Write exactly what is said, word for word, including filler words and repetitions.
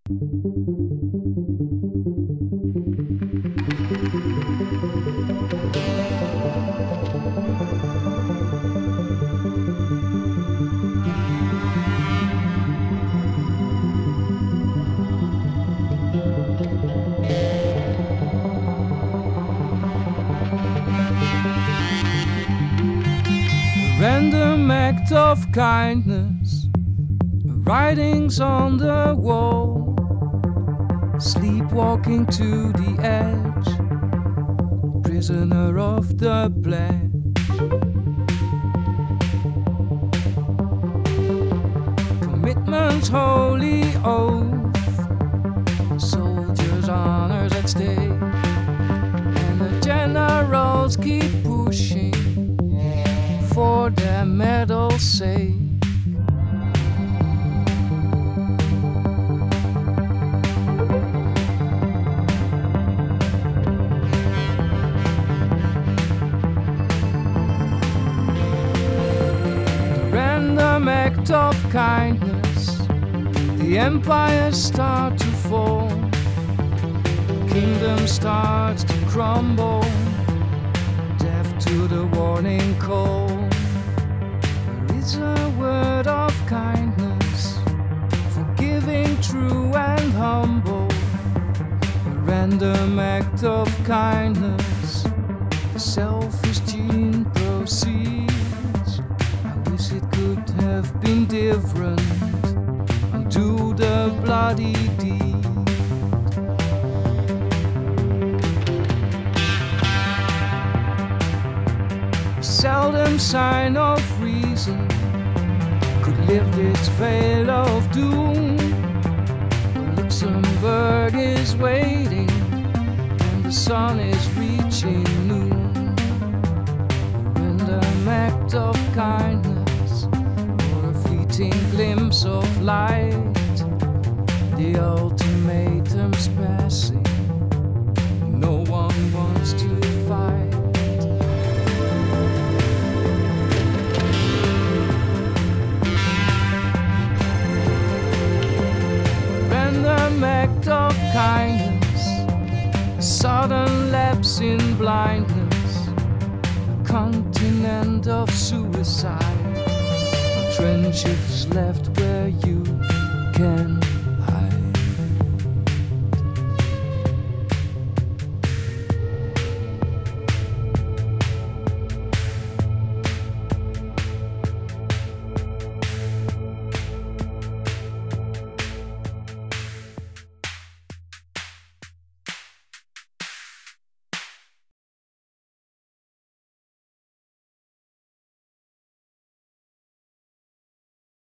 Random act of kindness, writings on the wall, sleepwalking to the edge, prisoner of the pledge. Commitment's holy oath, soldiers' honors at stake, and the generals keep pushing for their medal's sake. The random act of kindness, the empires start to fall, kingdom starts to crumble, deaf to the warning call. A word of kindness, forgiving, true and humble. A random act of kindness, the selfish gene proceeds. I wish it could have been different. Undo the bloody deed. A seldom sign of reason could lift this veil of doom. Luxembourg is waiting and the sun is reaching noon. A random act of kindness, or a fleeting glimpse of light. The ultimatum's passing, no one wants to fight. Random act of kindness, a sudden lapse in blindness, a continent of suicide, no trenches left where you can